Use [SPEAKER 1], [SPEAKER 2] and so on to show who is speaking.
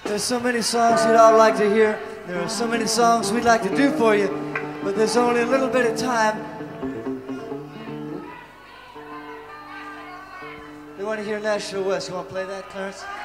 [SPEAKER 1] There's so many songs you'd all like to hear. There are so many songs we'd like to do for you, but there's only a little bit of time. They want to hear Nashville West. You want to play that, Clarence?